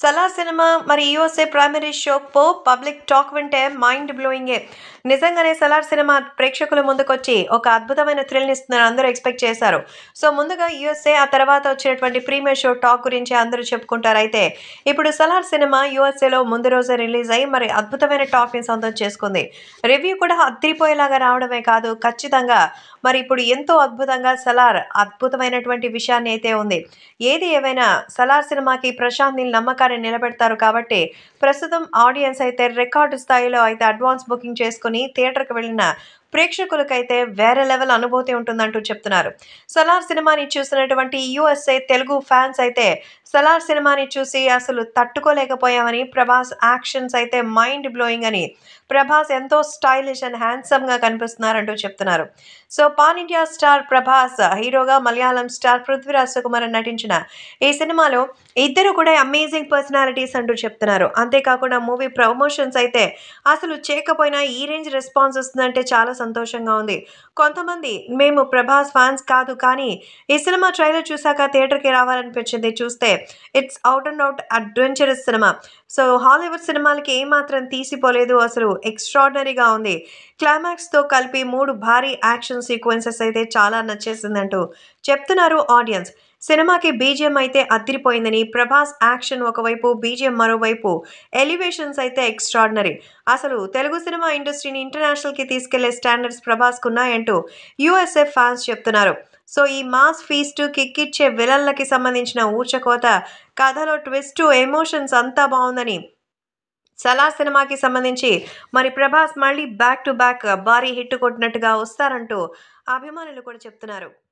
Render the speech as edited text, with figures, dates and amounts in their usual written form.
Salaar cinema మరి USA primary show public talk వింటే mind బ్లోయింగే. నిజంగానే సలార్ సినిమా ప్రేక్షకుల ముందుకొచ్చి ఒక అద్భుతమైన థ్రిల్‌ని ఇస్తుందని అందరూ ఎక్స్‌పెక్ట్ చేశారు. సో ముందుగా యూఎస్ఏ ఆ తర్వాత వచ్చినటువంటి ప్రీమియర్ షో టాక్ గురించి అందరూ చెప్పుకుంటారు. అయితే ఇప్పుడు సలార్ సినిమా యూఎస్ఏలో ముందు రోజే రిలీజ్ అయ్యి మరి అద్భుతమైన టాక్‌ని సొంతం చేసుకుంది. రివ్యూ కూడా అదిరిపోయేలాగా రావడమే కాదు, ఖచ్చితంగా మరి ఇప్పుడు ఎంతో అద్భుతంగా సలార్ అద్భుతమైనటువంటి విషయాన్ని అయితే ఉంది. ఏది ఏవైనా సలార్ సినిమాకి ప్రశాంత్ నీల్ నమ్మకాన్ని నిలబెడతారు కాబట్టి ప్రస్తుతం ఆడియన్స్ అయితే రికార్డు స్థాయిలో అయితే అడ్వాన్స్ బుకింగ్ చేసుకుని థియేటర్కి వెళ్ళిన ప్రేక్షకులకైతే వేరే లెవెల్ అనుభూతి ఉంటుందంటూ చెప్తున్నారు. సలార్ సినిమాని చూసినటువంటి యూఎస్ఏ తెలుగు ఫ్యాన్స్ అయితే సలార్ సినిమాని చూసి అసలు తట్టుకోలేకపోయామని, ప్రభాస్ యాక్షన్స్ అయితే మైండ్ బ్లోయింగ్ అని, ప్రభాస్ ఎంతో స్టైలిష్ అండ్ హ్యాండ్సమ్గా కనిపిస్తున్నారంటూ చెప్తున్నారు. So pan India star Prabhas హీరోగా మలయాళం స్టార్ పృథ్వీరాజ్ సుకుమారన్ నటించిన ఈ సినిమాలో ఇద్దరు కూడా అమేజింగ్ పర్సనాలిటీస్ అంటూ చెప్తున్నారు. అంతేకాకుండా మూవీ ప్రమోషన్స్ అయితే అసలు చేయకపోయినా ఈ రేంజ్ రెస్పాన్స్ వస్తుందంటే చాలా సంతోషంగా ఉంది. కొంతమంది మేము ప్రభాస్ ఫ్యాన్స్ కాదు, కానీ ఈ సినిమా ట్రైలర్ చూశాక థియేటర్కి రావాలనిపించింది. చూస్తే it's out and out adventurous cinema. So Hollywood సినిమాలకి ఏమాత్రం తీసిపోలేదు, అసలు ఎక్స్ట్రాడినరీగా ఉంది. క్లైమాక్స్తో కలిపి 3 భారీ యాక్షన్ సీక్వెన్సెస్ అయితే చాలా నచ్చేసిందంటూ చెప్తున్నారు ఆడియన్స్. సినిమాకి బీజిఎం అయితే అదిరిపోయిందని, ప్రభాస్ యాక్షన్ ఒకవైపు, బీజిఎం మరోవైపు, ఎలివేషన్స్ అయితే ఎక్స్ట్రాడినరీ. అసలు తెలుగు సినిమా ఇండస్ట్రీని ఇంటర్నేషనల్కి తీసుకెళ్లే స్టాండర్డ్స్ ప్రభాస్కు ఉన్నాయంటూ యూఎస్ఏ ఫ్యాన్స్ చెప్తున్నారు. సో ఈ మాస్ ఫీస్ట్, కిక్కిచ్చే విలన్లకి సంబంధించిన ఊచకోత, కథలో ట్విస్ట్, ఎమోషన్స్ అంతా బాగుందని, సలార్ సినిమాకి సంబంధించి మరి ప్రభాస్ మళ్ళీ బ్యాక్ టు బ్యాక్ భారీ హిట్ కొట్టినట్టుగా వస్తారంటూ అభిమానులు కూడా చెప్తున్నారు.